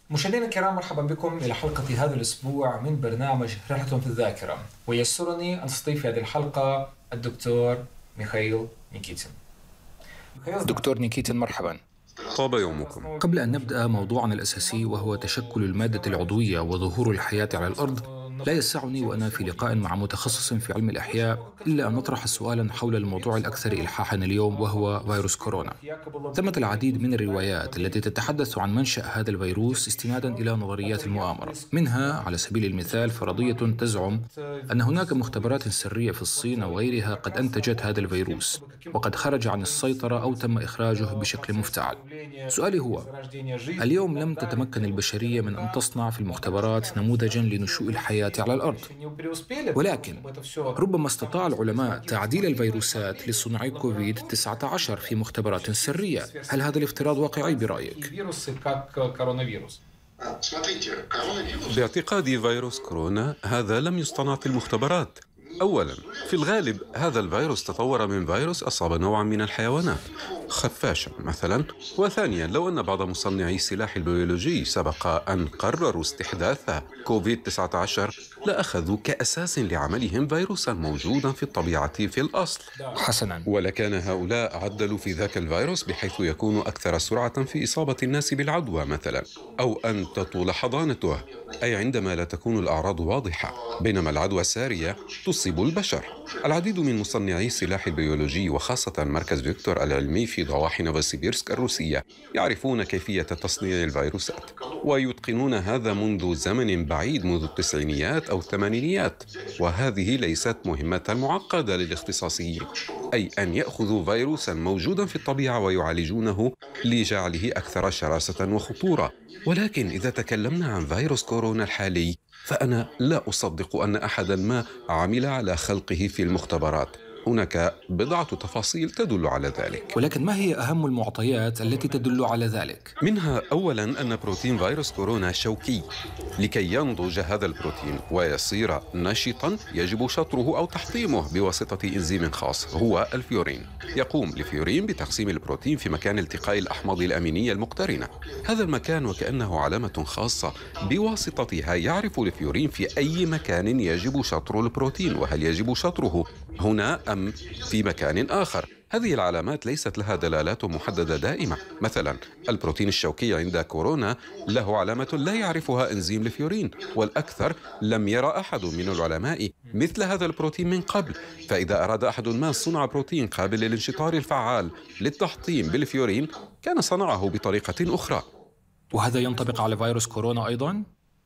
مشاهدينا الكرام، مرحبا بكم إلى حلقة هذا الأسبوع من برنامج رحلة في الذاكرة. ويسرني أن أستضيف في هذه الحلقة الدكتور ميخائيل نيكيتين. دكتور نيكيتين، مرحبا. طاب يومكم. قبل أن نبدأ موضوعنا الأساسي وهو تشكل المادة العضوية وظهور الحياة على الأرض، لا يسعني وأنا في لقاء مع متخصص في علم الأحياء إلا أن نطرح سؤالا حول الموضوع الأكثر إلحاحا اليوم، وهو فيروس كورونا. ثمة العديد من الروايات التي تتحدث عن منشأ هذا الفيروس استنادا إلى نظريات المؤامرة. منها على سبيل المثال فرضية تزعم أن هناك مختبرات سرية في الصين أو غيرها قد أنتجت هذا الفيروس وقد خرج عن السيطرة أو تم إخراجه بشكل مفتعل. سؤالي هو: اليوم لم تتمكن البشرية من أن تصنع في المختبرات نموذجا لنشوء الحياة على الأرض، ولكن ربما استطاع العلماء تعديل الفيروسات لصنع كوفيد-19 في مختبرات سرية. هل هذا الافتراض واقعي برأيك؟ باعتقادي فيروس كورونا هذا لم يصطنع في المختبرات. أولاً، في الغالب هذا الفيروس تطور من فيروس أصاب نوعاً من الحيوانات، خفاشاً مثلاً. وثانياً، لو أن بعض مصنعي السلاح البيولوجي سبق أن قرروا استحداث كوفيد-19 لأخذوا كأساس لعملهم فيروساً موجوداً في الطبيعة في الأصل. حسناً. ولكان هؤلاء عدلوا في ذاك الفيروس بحيث يكون أكثر سرعة في إصابة الناس بالعدوى مثلاً، أو أن تطول حضانته، أي عندما لا تكون الأعراض واضحة، بينما العدوى السارية تصيب البشر. العديد من مصنعي السلاح البيولوجي وخاصة مركز فيكتور العلمي في ضواحي نوفوسيبيرسك الروسية يعرفون كيفية تصنيع الفيروسات، ويتقنون هذا منذ زمن بعيد، منذ التسعينيات أو الثمانينيات. وهذه ليست مهمة معقدة للاختصاصيين، أي أن يأخذوا فيروسا موجودا في الطبيعة ويعالجونه لجعله أكثر شراسة وخطورة. ولكن إذا تكلمنا عن فيروس كورونا الحالي، فأنا لا أصدق أن أحدا ما عمل على خلقه في المختبرات. هناك بضعة تفاصيل تدل على ذلك. ولكن ما هي أهم المعطيات التي تدل على ذلك؟ منها أولاً أن بروتين فيروس كورونا شوكي. لكي ينضج هذا البروتين ويصير نشطاً يجب شطره أو تحطيمه بواسطة إنزيم خاص هو الفيورين. يقوم الفيورين بتقسيم البروتين في مكان التقاء الأحماض الأمينية المقترنة. هذا المكان وكأنه علامة خاصة بواسطتها يعرف الفيورين في أي مكان يجب شطر البروتين، وهل يجب شطره هنا أم في مكان آخر. هذه العلامات ليست لها دلالات محددة دائمة. مثلا البروتين الشوكي عند كورونا له علامة لا يعرفها إنزيم الفيورين، والأكثر لم يرى أحد من العلماء مثل هذا البروتين من قبل. فإذا أراد أحد ما صنع بروتين قابل للانشطار الفعال للتحطيم بالفيورين كان صنعه بطريقة أخرى. وهذا ينطبق على فيروس كورونا أيضاً؟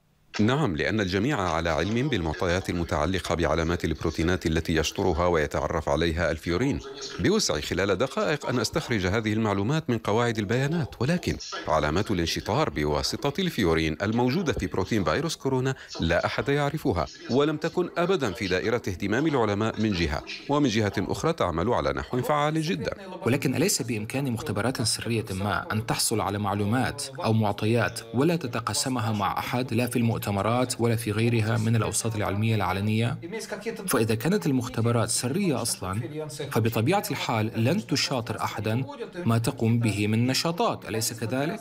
نعم، لأن الجميع على علم بالمعطيات المتعلقة بعلامات البروتينات التي يشطرها ويتعرف عليها الفيورين. بوسعي خلال دقائق أن أستخرج هذه المعلومات من قواعد البيانات، ولكن علامات الانشطار بواسطة الفيورين الموجودة في بروتين فيروس كورونا لا أحد يعرفها، ولم تكن أبدا في دائرة اهتمام العلماء من جهة، ومن جهة أخرى تعمل على نحو فعال جدا. ولكن أليس بإمكان مختبرات سرية ما أن تحصل على معلومات أو معطيات ولا تتقاسمها مع أحد، لا في المؤتمرات ولا في غيرها من الأوساط العلمية العلنية؟ فإذا كانت المختبرات سرية أصلا، فبطبيعة الحال لن تشاطر أحدا ما تقوم به من نشاطات، أليس كذلك؟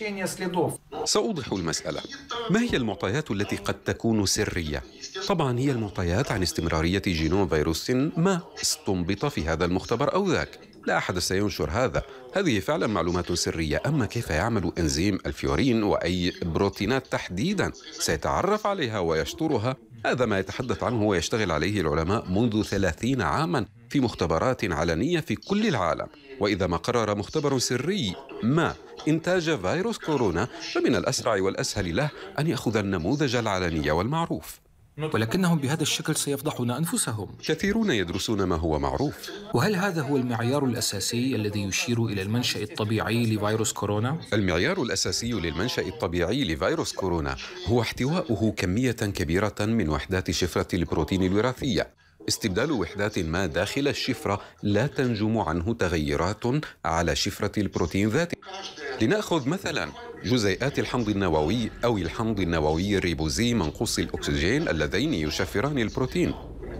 سأوضح المسألة. ما هي المعطيات التي قد تكون سرية؟ طبعا هي المعطيات عن استمرارية جينوم فيروس ما استنبط في هذا المختبر أو ذاك. لا أحد سينشر هذا. هذه فعلا معلومات سرية. أما كيف يعمل إنزيم الفيورين وأي بروتينات تحديدا سيتعرف عليها ويشطرها، هذا ما يتحدث عنه ويشتغل عليه العلماء منذ 30 عاما في مختبرات علنية في كل العالم. وإذا ما قرر مختبر سري ما إنتاج فيروس كورونا، فمن الأسرع والأسهل له أن يأخذ النموذج العلني والمعروف. ولكنهم بهذا الشكل سيفضحون أنفسهم. كثيرون يدرسون ما هو معروف. وهل هذا هو المعيار الأساسي الذي يشير إلى المنشأ الطبيعي لفيروس كورونا؟ المعيار الأساسي للمنشأ الطبيعي لفيروس كورونا هو احتواؤه كمية كبيرة من وحدات شفرة البروتين الوراثية. استبدال وحدات ما داخل الشفرة لا تنجم عنه تغيرات على شفرة البروتين ذاته. لنأخذ مثلا جزيئات الحمض النووي أو الحمض النووي الريبوزي منقوص الأكسجين اللذين يشفران البروتين.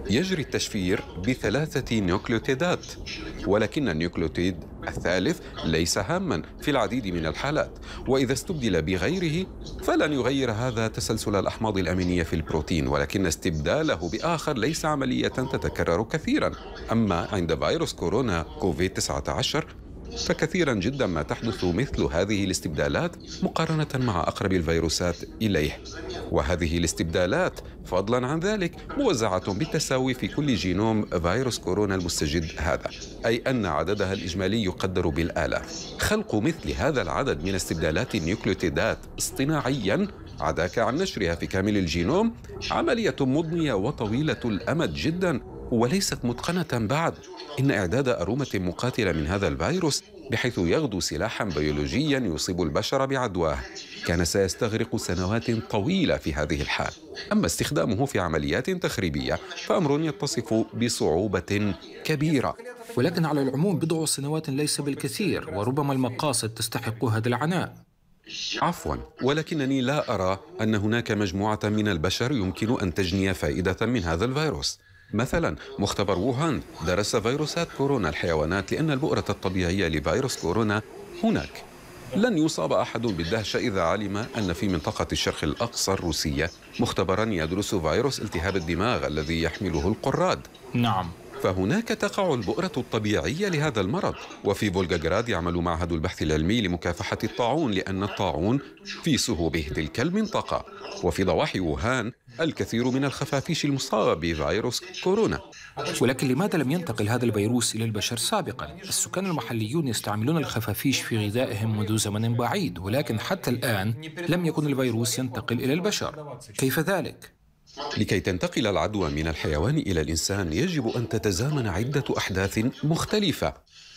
يجري التشفير ب3 نيوكليوتيدات، ولكن النيوكليوتيد الثالث ليس هاما في العديد من الحالات، وإذا استبدل بغيره فلن يغير هذا تسلسل الأحماض الأمينية في البروتين، ولكن استبداله بآخر ليس عملية تتكرر كثيرا. أما عند فيروس كورونا كوفيد-19 فكثيرا جدا ما تحدث مثل هذه الاستبدالات مقارنة مع أقرب الفيروسات إليه، وهذه الاستبدالات فضلا عن ذلك موزعة بالتساوي في كل جينوم فيروس كورونا المستجد هذا، أي أن عددها الإجمالي يقدر بالآلاف. خلق مثل هذا العدد من استبدالات النيوكليوتيدات اصطناعيا عداك عن نشرها في كامل الجينوم عملية مضنية وطويلة الأمد جدا، وليست متقنة بعد. إن إعداد أرومة مقاتلة من هذا الفيروس بحيث يغدو سلاحا بيولوجيا يصيب البشر بعدواه كان سيستغرق سنوات طويلة في هذه الحال. أما استخدامه في عمليات تخريبية فأمر يتصف بصعوبة كبيرة. ولكن على العموم بضع سنوات ليس بالكثير، وربما المقاصد تستحق هذا العناء. عفوا، ولكنني لا أرى أن هناك مجموعة من البشر يمكن أن تجني فائدة من هذا الفيروس. مثلا مختبر ووهان درس فيروسات كورونا الحيوانات لأن البؤرة الطبيعية لفيروس كورونا هناك. لن يصاب أحد بالدهشة إذا علم أن في منطقة الشرق الأقصى الروسية مختبرا يدرس فيروس التهاب الدماغ الذي يحمله القراد. نعم، فهناك تقع البؤرة الطبيعية لهذا المرض. وفي فولغاغراد يعمل معهد البحث العلمي لمكافحة الطاعون لأن الطاعون في سهوبه تلك المنطقة. وفي ضواحي ووهان الكثير من الخفافيش المصابة بفيروس كورونا. ولكن لماذا لم ينتقل هذا الفيروس إلى البشر سابقا؟ السكان المحليون يستعملون الخفافيش في غذائهم منذ زمن بعيد، ولكن حتى الآن لم يكن الفيروس ينتقل إلى البشر. كيف ذلك؟ لكي تنتقل العدوى من الحيوان إلى الإنسان يجب أن تتزامن عدة أحداث مختلفة،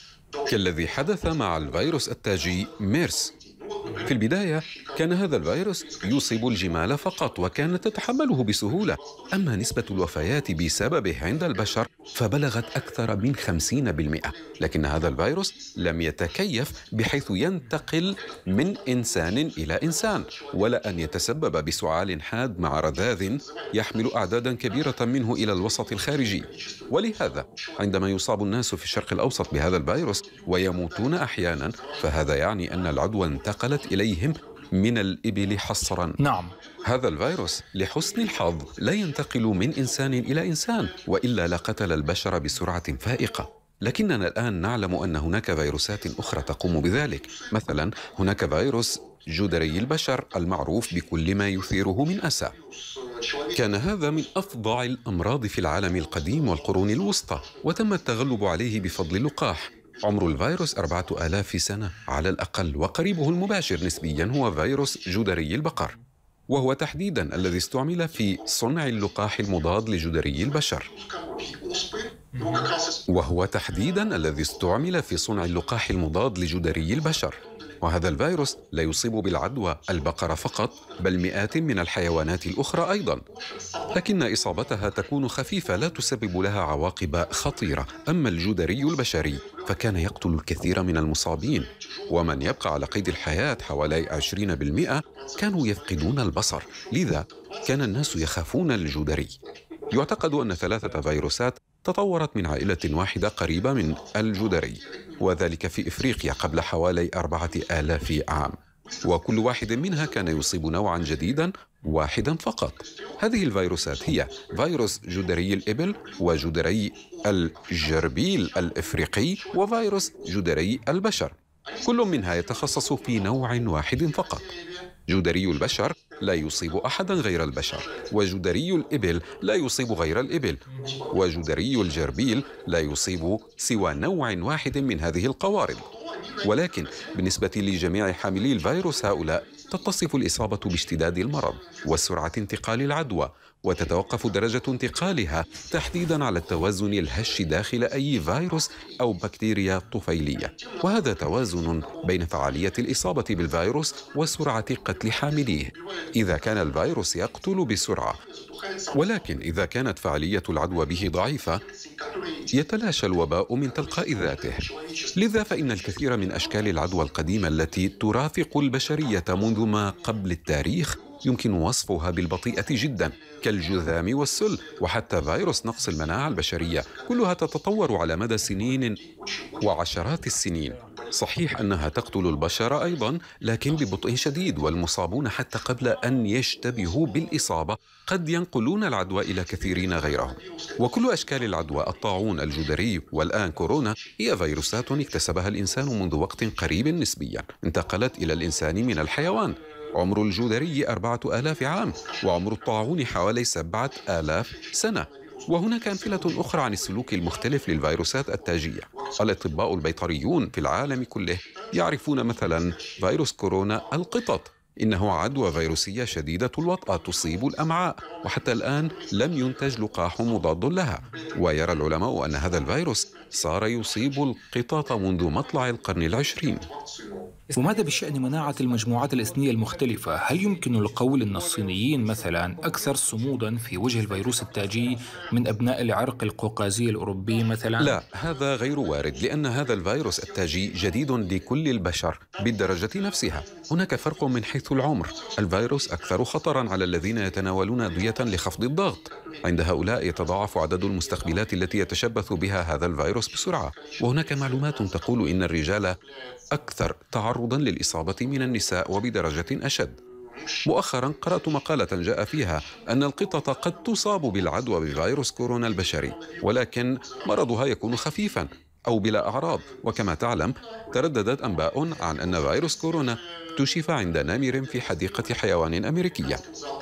كالذي حدث مع الفيروس التاجي ميرس. في البداية كان هذا الفيروس يصيب الجمال فقط وكانت تتحمله بسهولة، أما نسبة الوفيات بسببه عند البشر فبلغت أكثر من 50%. لكن هذا الفيروس لم يتكيف بحيث ينتقل من إنسان إلى إنسان، ولا أن يتسبب بسعال حاد مع رذاذ يحمل أعدادا كبيرة منه إلى الوسط الخارجي. ولهذا عندما يصاب الناس في الشرق الأوسط بهذا الفيروس ويموتون أحيانا فهذا يعني أن العدوى انتقلت إليهم من الإبل حصرا. نعم، هذا الفيروس لحسن الحظ لا ينتقل من إنسان إلى إنسان، وإلا لقتل البشر بسرعة فائقة. لكننا الآن نعلم أن هناك فيروسات أخرى تقوم بذلك. مثلا هناك فيروس جدري البشر المعروف بكل ما يثيره من أسى. كان هذا من أفظع الأمراض في العالم القديم والقرون الوسطى، وتم التغلب عليه بفضل اللقاح. عمر الفيروس 4000 سنة على الأقل، وقريبه المباشر نسبيا هو فيروس جدري البقر، وهو تحديدا الذي استعمل في صنع اللقاح المضاد لجدري البشر. وهذا الفيروس لا يصيب بالعدوى البقر فقط، بل مئات من الحيوانات الأخرى أيضا، لكن إصابتها تكون خفيفة لا تسبب لها عواقب خطيرة. أما الجدري البشري فكان يقتل الكثير من المصابين، ومن يبقى على قيد الحياة حوالي 20% كانوا يفقدون البصر، لذا كان الناس يخافون الجدري. يعتقد أن 3 فيروسات تطورت من عائلة واحدة قريبة من الجدري، وذلك في إفريقيا قبل حوالي 4000 عام، وكل واحد منها كان يصيب نوعا جديدا واحدا فقط. هذه الفيروسات هي فيروس جدري الإبل، وجدري الجربيل الإفريقي، وفيروس جدري البشر. كل منها يتخصص في نوع واحد فقط. جدري البشر لا يصيب أحدا غير البشر، وجدري الإبل لا يصيب غير الإبل، وجدري الجربيل لا يصيب سوى نوع واحد من هذه القوارض. ولكن بالنسبة لجميع حاملي الفيروس هؤلاء تتصف الإصابة باشتداد المرض وسرعة انتقال العدوى، وتتوقف درجة انتقالها تحديدا على التوازن الهش داخل أي فيروس أو بكتيريا طفيلية، وهذا توازن بين فعالية الإصابة بالفيروس وسرعة قتل حامليه إذا كان الفيروس يقتل بسرعة. ولكن إذا كانت فعالية العدوى به ضعيفة يتلاشى الوباء من تلقاء ذاته. لذا فإن الكثير من أشكال العدوى القديمة التي ترافق البشرية منذ ما قبل التاريخ يمكن وصفها بالبطيئة جدا كالجذام والسل وحتى فيروس نقص المناعة البشرية، كلها تتطور على مدى سنين وعشرات السنين. صحيح أنها تقتل البشر أيضا، لكن ببطء شديد، والمصابون حتى قبل أن يشتبهوا بالإصابة قد ينقلون العدوى إلى كثيرين غيرهم. وكل أشكال العدوى، الطاعون، الجدري، والآن كورونا، هي فيروسات اكتسبها الإنسان منذ وقت قريب نسبيا، انتقلت إلى الإنسان من الحيوان. عمر الجدري 4000 عام، وعمر الطاعون حوالي 7000 سنة. وهناك أمثلة أخرى عن السلوك المختلف للفيروسات التاجية. الأطباء البيطريون في العالم كله يعرفون مثلا فيروس كورونا القطط، إنه عدوى فيروسية شديدة الوطأة تصيب الأمعاء، وحتى الآن لم ينتج لقاح مضاد لها. ويرى العلماء أن هذا الفيروس صار يصيب القطط منذ مطلع القرن العشرين. وماذا بشأن مناعة المجموعات الإثنية المختلفة؟ هل يمكن القول أن الصينيين مثلا أكثر صمودا في وجه الفيروس التاجي من أبناء العرق القوقازي الأوروبي مثلا؟ لا، هذا غير وارد، لأن هذا الفيروس التاجي جديد لكل البشر بالدرجة نفسها. هناك فرق من حيث العمر. الفيروس أكثر خطرا على الذين يتناولون أدوية لخفض الضغط. عند هؤلاء يتضاعف عدد المستقبلات التي يتشبث بها هذا الفيروس بسرعة. وهناك معلومات تقول إن الرجال أكثر تعرضا للإصابة من النساء وبدرجة أشد. مؤخرا قرأت مقالة جاء فيها أن القطط قد تصاب بالعدوى بفيروس كورونا البشري، ولكن مرضها يكون خفيفا أو بلا أعراض. وكما تعلم، ترددت أنباء عن أن فيروس كورونا اكتشف عند نمر في حديقة حيوان أمريكية.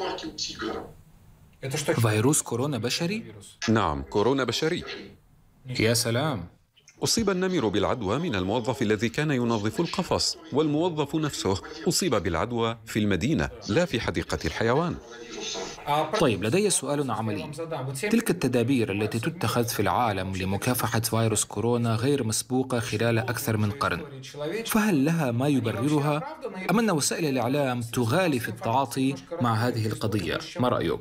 فيروس كورونا بشري؟ نعم، كورونا بشري. يا سلام. أصيب النمر بالعدوى من الموظف الذي كان ينظف القفص، والموظف نفسه أصيب بالعدوى في المدينة لا في حديقة الحيوان. طيب، لدي سؤال عملي. تلك التدابير التي تتخذ في العالم لمكافحة فيروس كورونا غير مسبوقة خلال أكثر من قرن، فهل لها ما يبررها؟ أم أن وسائل الإعلام تغالي في التعاطي مع هذه القضية؟ ما رأيك؟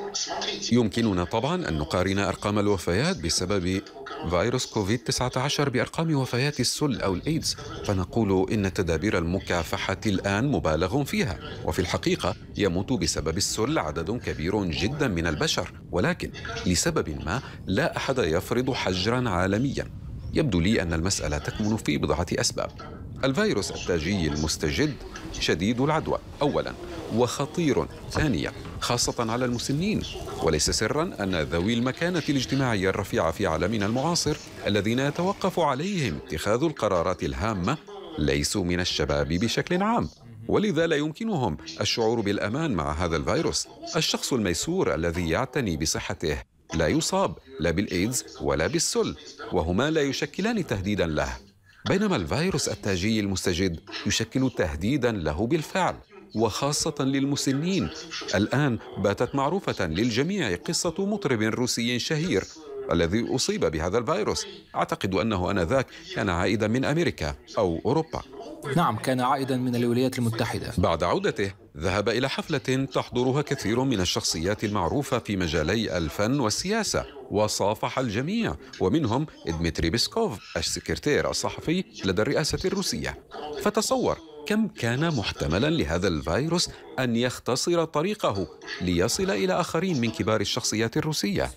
يمكننا طبعا أن نقارن أرقام الوفيات بسبب فيروس كوفيد-19 بأرقام وفيات السل أو الإيدز، فنقول إن تدابير المكافحة الآن مبالغ فيها. وفي الحقيقة يموت بسبب السل عدد كبير جدا من البشر، ولكن لسبب ما لا أحد يفرض حجرا عالميا. يبدو لي أن المسألة تكمن في بضعة أسباب. الفيروس التاجي المستجد شديد العدوى أولا، وخطير ثانيا، خاصة على المسنين. وليس سرا أن ذوي المكانة الاجتماعية الرفيعة في عالمنا المعاصر الذين يتوقف عليهم اتخاذ القرارات الهامة ليسوا من الشباب بشكل عام، ولذا لا يمكنهم الشعور بالأمان مع هذا الفيروس. الشخص الميسور الذي يعتني بصحته لا يصاب لا بالإيدز ولا بالسل، وهما لا يشكلان تهديدا له، بينما الفيروس التاجي المستجد يشكل تهديدا له بالفعل، وخاصة للمسنين. الآن باتت معروفة للجميع قصة مطرب روسي شهير الذي أصيب بهذا الفيروس. أعتقد أنه آنذاك كان عائدا من أمريكا أو أوروبا. نعم، كان عائدا من الولايات المتحدة. بعد عودته ذهب إلى حفلة تحضرها كثير من الشخصيات المعروفة في مجالي الفن والسياسة، وصافح الجميع، ومنهم دمتري بيسكوف السكرتير الصحفي لدى الرئاسة الروسية. فتصور كم كان محتملا لهذا الفيروس أن يختصر طريقه ليصل إلى آخرين من كبار الشخصيات الروسية.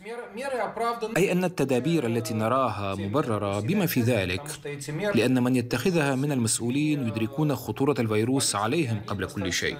أي أن التدابير التي نراها مبررة بما في ذلك لأن من يتخذها من المسؤولين يدركون خطورة الفيروس عليهم قبل كل شيء.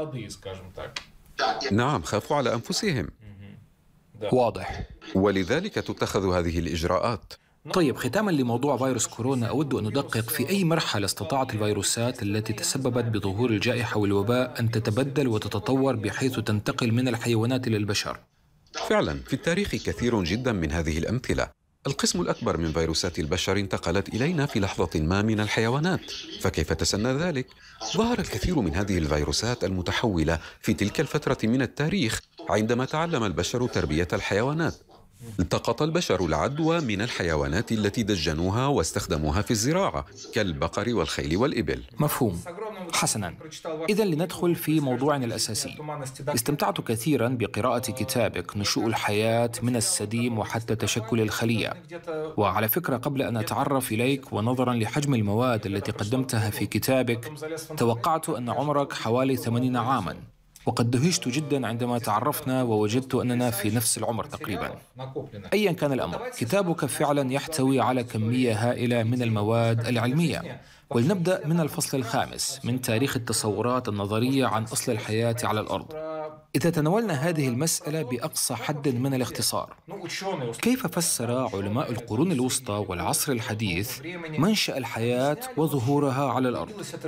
نعم، خافوا على أنفسهم. واضح. ولذلك تتخذ هذه الإجراءات. طيب، ختاما لموضوع فيروس كورونا، أود أن أدقق في أي مرحلة استطاعت الفيروسات التي تسببت بظهور الجائحة والوباء أن تتبدل وتتطور بحيث تنتقل من الحيوانات إلى البشر؟ فعلا في التاريخ كثير جدا من هذه الأمثلة. القسم الأكبر من فيروسات البشر انتقلت إلينا في لحظة ما من الحيوانات. فكيف تسنى ذلك؟ ظهر الكثير من هذه الفيروسات المتحولة في تلك الفترة من التاريخ عندما تعلم البشر تربية الحيوانات. التقط البشر العدوى من الحيوانات التي دجنوها واستخدموها في الزراعة كالبقر والخيل والإبل. مفهوم. حسنا، إذن لندخل في موضوعنا الأساسي. استمتعت كثيرا بقراءة كتابك نشوء الحياة من السديم وحتى تشكل الخلية. وعلى فكرة، قبل أن أتعرف إليك ونظرا لحجم المواد التي قدمتها في كتابك، توقعت أن عمرك حوالي 80 عاما. وقد دهشت جدا عندما تعرفنا ووجدت أننا في نفس العمر تقريبا. أيا كان الأمر، كتابك فعلا يحتوي على كمية هائلة من المواد العلمية. ولنبدأ من الفصل الخامس من تاريخ التصورات النظرية عن أصل الحياة على الأرض. إذا تناولنا هذه المسألة بأقصى حد من الاختصار، كيف فسر علماء القرون الوسطى والعصر الحديث منشأ الحياة وظهورها على الأرض؟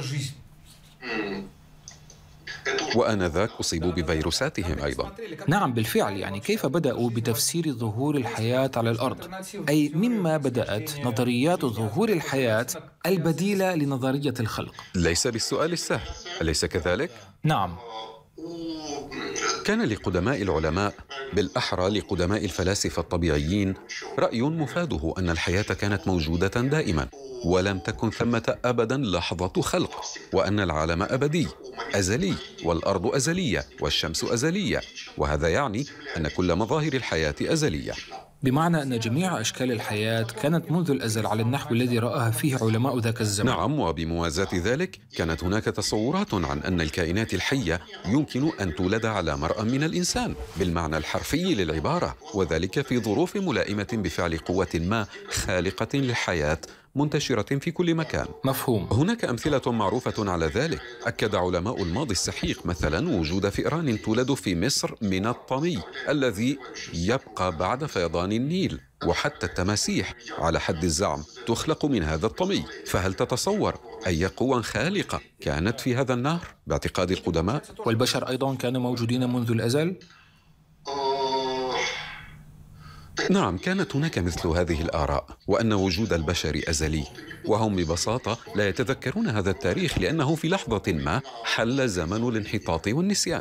وآنذاك أصيبوا بفيروساتهم أيضا. نعم بالفعل، يعني كيف بدأوا بتفسير ظهور الحياة على الأرض؟ أي مما بدأت نظريات ظهور الحياة البديلة لنظرية الخلق. ليس بالسؤال السهل، أليس كذلك؟ نعم. كان لقدماء العلماء، بالأحرى لقدماء الفلاسفة الطبيعيين، رأي مفاده أن الحياة كانت موجودة دائما ولم تكن ثمة أبدا لحظة خلق، وأن العالم أبدي أزلي، والأرض أزلية، والشمس أزلية، وهذا يعني أن كل مظاهر الحياة أزلية. بمعنى أن جميع أشكال الحياة كانت منذ الأزل على النحو الذي رآها فيه علماء ذاك الزمن. نعم، وبموازاة ذلك كانت هناك تصورات عن أن الكائنات الحية يمكن أن تولد على مرأى من الإنسان بالمعنى الحرفي للعبارة، وذلك في ظروف ملائمة بفعل قوة ما خالقة للحياة منتشرة في كل مكان. مفهوم. هناك أمثلة معروفة على ذلك. أكد علماء الماضي السحيق مثلا وجود فئران تولد في مصر من الطمي الذي يبقى بعد فيضان النيل، وحتى التماسيح على حد الزعم تخلق من هذا الطمي. فهل تتصور أي قوى خالقة كانت في هذا النهر باعتقاد القدماء؟ والبشر أيضا كانوا موجودين منذ الأزل؟ نعم، كانت هناك مثل هذه الآراء، وأن وجود البشر أزلي، وهم ببساطة لا يتذكرون هذا التاريخ لأنه في لحظة ما حل زمن الانحطاط والنسيان.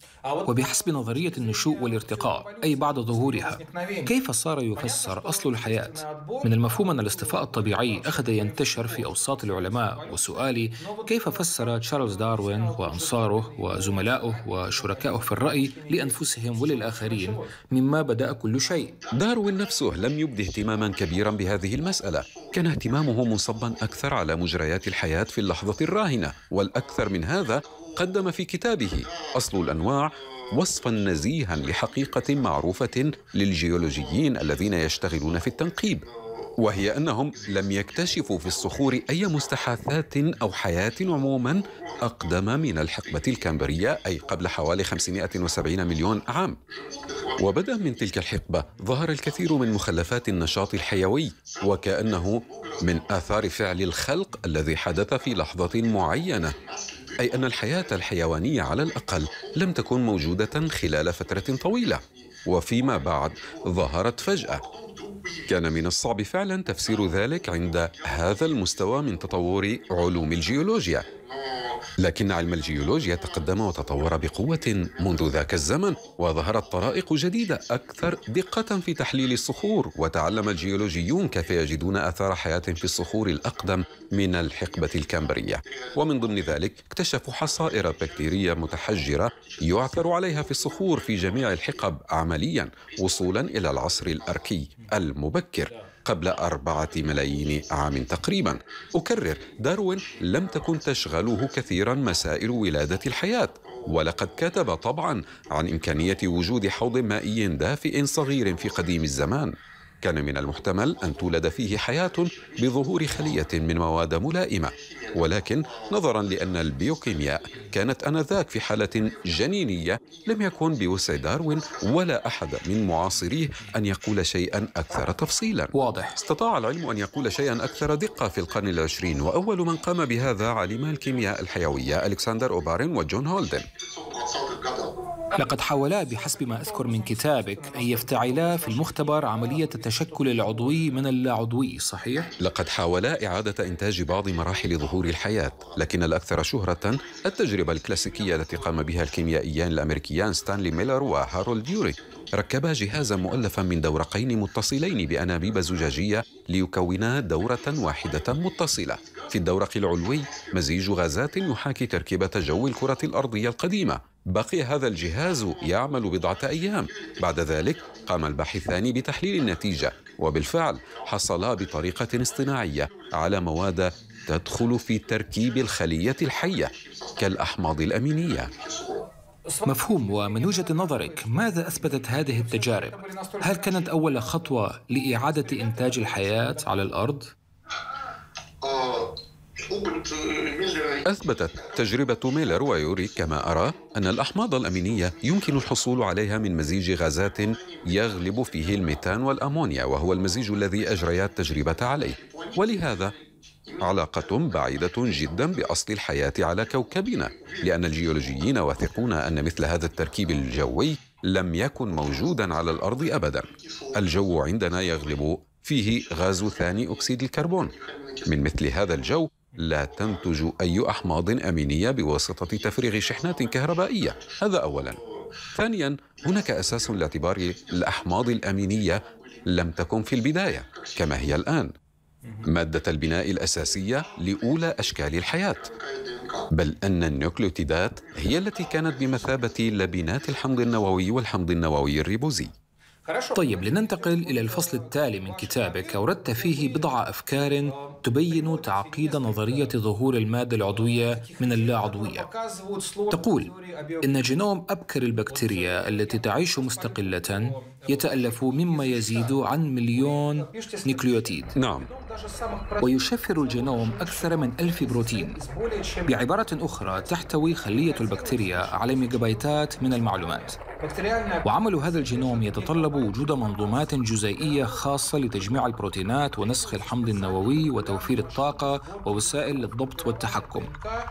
وبحسب نظرية النشوء والارتقاء، أي بعد ظهورها، كيف صار يفسر أصل الحياة؟ من المفهوم أن الاصطفاء الطبيعي أخذ ينتشر في أوساط العلماء، وسؤالي كيف فسر تشارلز داروين وأنصاره وزملائه وشركائه في الرأي لأنفسهم وللآخرين مما بدأ كل شيء؟ داروين نفسه لم يبد اهتماما كبيرا بهذه المسألة، كان اهتمامه منصبا أكثر على مجريات الحياة في اللحظة الراهنة، والأكثر من هذا قدم في كتابه أصل الأنواع وصفا نزيها لحقيقة معروفة للجيولوجيين الذين يشتغلون في التنقيب، وهي أنهم لم يكتشفوا في الصخور أي مستحاثات أو حياة عموما أقدم من الحقبة الكامبرية، أي قبل حوالي 570 مليون عام. وبدأ من تلك الحقبة ظهر الكثير من مخلفات النشاط الحيوي، وكأنه من آثار فعل الخلق الذي حدث في لحظة معينة، أي أن الحياة الحيوانية على الأقل لم تكن موجودة خلال فترة طويلة، وفيما بعد ظهرت فجأة. كان من الصعب فعلا تفسير ذلك عند هذا المستوى من تطور علوم الجيولوجيا، لكن علم الجيولوجيا تقدم وتطور بقوة منذ ذاك الزمن، وظهرت طرائق جديدة أكثر دقة في تحليل الصخور، وتعلم الجيولوجيون كيف يجدون آثار حياة في الصخور الأقدم من الحقبة الكامبرية. ومن ضمن ذلك اكتشفوا حصائر بكتيرية متحجرة يعثر عليها في الصخور في جميع الحقب عمليا، وصولا إلى العصر الأركي المبكر قبل 4 ملايين عام تقريبا. أكرر، داروين لم تكن تشغله كثيرا مسائل ولادة الحياة، ولقد كتب طبعا عن إمكانية وجود حوض مائي دافئ صغير في قديم الزمان كان من المحتمل أن تولد فيه حياة بظهور خلية من مواد ملائمة، ولكن نظرا لأن البيوكيمياء كانت آنذاك في حالة جنينية لم يكن بوسع داروين ولا أحد من معاصريه أن يقول شيئا أكثر تفصيلا. واضح. استطاع العلم أن يقول شيئا أكثر دقة في القرن العشرين، وأول من قام بهذا عالما الكيمياء الحيوية ألكسندر أوبارين وجون هولدن. لقد حاولا بحسب ما أذكر من كتابك أن يفتعلا في المختبر عملية التشكل العضوي من اللاعضوي، صحيح؟ لقد حاولا إعادة إنتاج بعض مراحل ظهور الحياة، لكن الأكثر شهرة التجربة الكلاسيكية التي قام بها الكيميائيان الأمريكيان ستانلي ميلر وهارولد يوري. ركبا جهازا مؤلفا من دورقين متصلين بأنابيب زجاجية ليكونا دورة واحدة متصلة. في الدورق العلوي مزيج غازات يحاكي تركيبة جو الكرة الأرضية القديمة. بقي هذا الجهاز يعمل بضعة أيام. بعد ذلك قام الباحثان بتحليل النتيجة، وبالفعل حصلا بطريقة اصطناعية على مواد تدخل في تركيب الخلية الحية كالأحماض الأمينية. مفهوم. ومن وجهة نظرك ماذا أثبتت هذه التجارب؟ هل كانت أول خطوة لإعادة إنتاج الحياة على الأرض؟ أثبتت تجربة ميلر ويوري كما أرى أن الأحماض الأمينية يمكن الحصول عليها من مزيج غازات يغلب فيه الميثان والأمونيا، وهو المزيج الذي أجريا التجربة عليه، ولهذا علاقة بعيدة جدا بأصل الحياة على كوكبنا، لأن الجيولوجيين واثقون أن مثل هذا التركيب الجوي لم يكن موجودا على الأرض أبدا. الجو عندنا يغلب فيه غاز ثاني أكسيد الكربون. من مثل هذا الجو لا تنتج أي أحماض أمينية بواسطة تفريغ شحنات كهربائية، هذا أولا. ثانيا، هناك أساس لاعتبار الأحماض الأمينية لم تكن في البداية كما هي الآن مادة البناء الأساسية لأولى أشكال الحياة، بل أن النيوكليوتيدات هي التي كانت بمثابة لبنات الحمض النووي والحمض النووي الريبوزي. طيب، لننتقل إلى الفصل التالي من كتابك. أوردت فيه بضع أفكار تبين تعقيد نظرية ظهور المادة العضوية من اللا عضوية. تقول إن جينوم أبكر البكتيريا التي تعيش مستقلة يتألف مما يزيد عن 1,000,000 نيوكليوتيد. نعم. ويشفر الجينوم أكثر من 1000 بروتين. بعبارة أخرى، تحتوي خلية البكتيريا على ميجابايتات من المعلومات. وعمل هذا الجينوم يتطلب وجود منظومات جزيئية خاصة لتجميع البروتينات ونسخ الحمض النووي وتوفير الطاقة ووسائل للضبط والتحكم.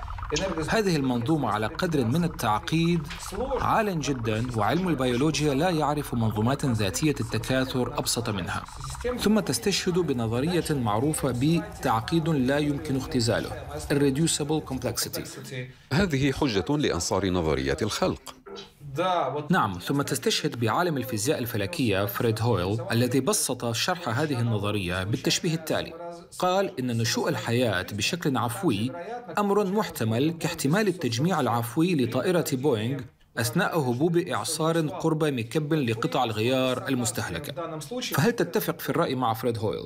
هذه المنظومة على قدر من التعقيد عال جدا، وعلم البيولوجيا لا يعرف منظومات ذاتية التكاثر أبسط منها. ثم تستشهد بنظرية معروفة بتعقيد لا يمكن اختزاله، Irreducible Complexity. هذه حجة لأنصار نظرية الخلق. نعم. ثم تستشهد بعالم الفيزياء الفلكية فريد هويل الذي بسط شرح هذه النظرية بالتشبيه التالي. قال إن نشوء الحياة بشكل عفوي أمر محتمل كاحتمال التجميع العفوي لطائرة بوينغ أثناء هبوب إعصار قرب مكب لقطع الغيار المستهلكة. فهل تتفق في الرأي مع فريد هويل؟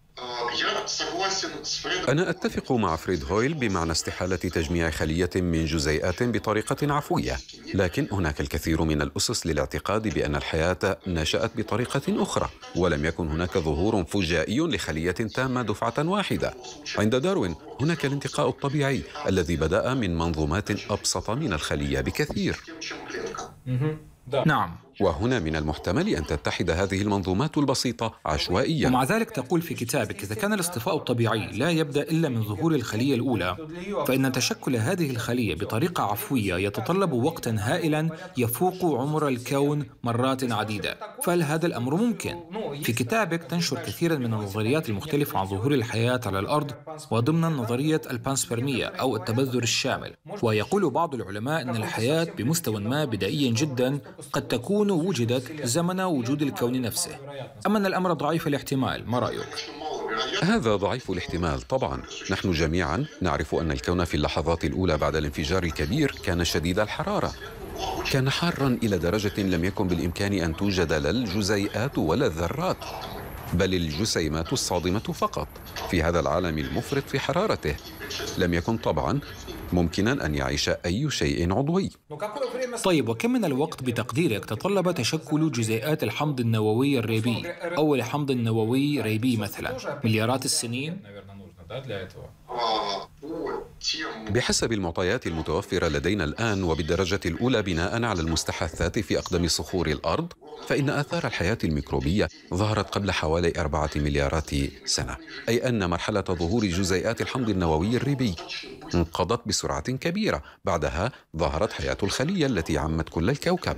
أنا أتفق مع فريد هويل بمعنى استحالة تجميع خلية من جزيئات بطريقة عفوية، لكن هناك الكثير من الأسس للاعتقاد بأن الحياة نشأت بطريقة أخرى، ولم يكن هناك ظهور فجائي لخلية تامة دفعة واحدة. عند داروين هناك الانتقاء الطبيعي الذي بدأ من منظومات أبسط من الخلية بكثير. نعم. وهنا من المحتمل أن تتحد هذه المنظومات البسيطة عشوائيا. ومع ذلك تقول في كتابك: إذا كان الاصطفاء الطبيعي لا يبدأ إلا من ظهور الخلية الأولى، فإن تشكل هذه الخلية بطريقة عفوية يتطلب وقتا هائلا يفوق عمر الكون مرات عديدة. فهل هذا الأمر ممكن؟ في كتابك تنشر كثيرا من النظريات المختلفة عن ظهور الحياة على الأرض، وضمن نظرية البانسبرمية أو التبذر الشامل. ويقول بعض العلماء أن الحياة بمستوى ما بدائي جدا قد تكون وجدت زمن وجود الكون نفسه. أما أن الأمر ضعيف الاحتمال، ما رأيك؟ هذا ضعيف الاحتمال طبعا. نحن جميعا نعرف أن الكون في اللحظات الأولى بعد الانفجار الكبير كان شديد الحرارة، كان حارا إلى درجة لم يكن بالإمكان أن توجد لا الجزيئات ولا الذرات، بل الجسيمات الصادمة فقط. في هذا العالم المفرط في حرارته لم يكن طبعا ممكنا أن يعيش أي شيء عضوي. طيب، وكم من الوقت بتقديرك تطلب تشكل جزيئات الحمض النووي الريبي أو الحمض النووي ريبي مثلا؟ مليارات السنين؟ بحسب المعطيات المتوفرة لدينا الآن وبالدرجة الأولى بناء على المستحثات في أقدم صخور الأرض، فإن آثار الحياة الميكروبية ظهرت قبل حوالي 4 مليارات سنة، أي أن مرحلة ظهور جزيئات الحمض النووي الريبي انقضت بسرعة كبيرة. بعدها ظهرت حياة الخلية التي عمت كل الكوكب.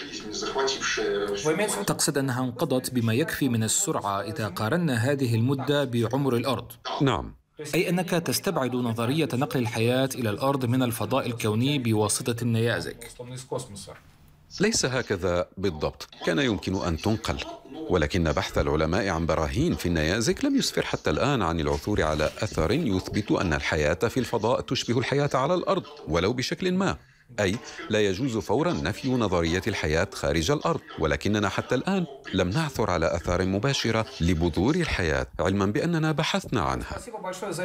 تقصد أنها انقضت بما يكفي من السرعة إذا قارنا هذه المدة بعمر الأرض؟ نعم. أي أنك تستبعد نظرية نقل الحياة إلى الأرض من الفضاء الكوني بواسطة النيازك. ليس هكذا بالضبط، كان يمكن أن تنقل، ولكن بحث العلماء عن براهين في النيازك لم يسفر حتى الآن عن العثور على أثر يثبت أن الحياة في الفضاء تشبه الحياة على الأرض ولو بشكل ما. أي لا يجوز فورا نفي نظرية الحياة خارج الأرض، ولكننا حتى الآن لم نعثر على آثار مباشرة لبذور الحياة، علما بأننا بحثنا عنها.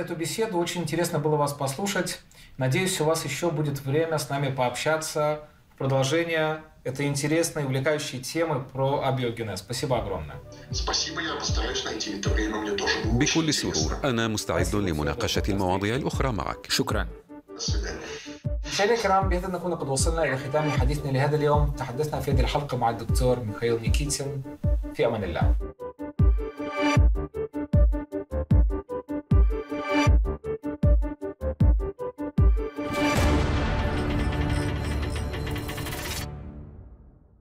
Надеюсь, у вас еще будет время с нами пообщаться продолжение этой интересной и увлекающей темы про абиогенез. Спасибо огромное. Спасибо, я постараюсь найти это время, мне тоже было очень بكل سرور، أنا مستعد لمناقشة المواضيع الأخرى معك. شكرا. До свидания. مشاهدينا الكرام، بهذا نكون قد وصلنا إلى ختام حديثنا لهذا اليوم. تحدثنا في هذه الحلقة مع الدكتور ميخائيل نيكيتين. في أمان الله.